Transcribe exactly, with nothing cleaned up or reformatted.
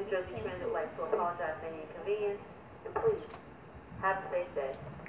New Jersey Transit would like to apologize for any inconvenience, and please have a safe day.